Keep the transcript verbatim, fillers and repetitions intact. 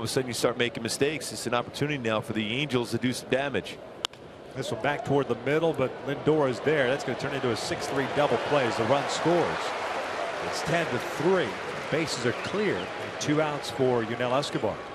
of a sudden you start making mistakes. It's an opportunity now for the Angels to do some damage. This one back toward the middle, but Lindor is there. That's going to turn into a six three double play as the run scores. It's ten to three. Bases are clear. And two outs for Yunel Escobar.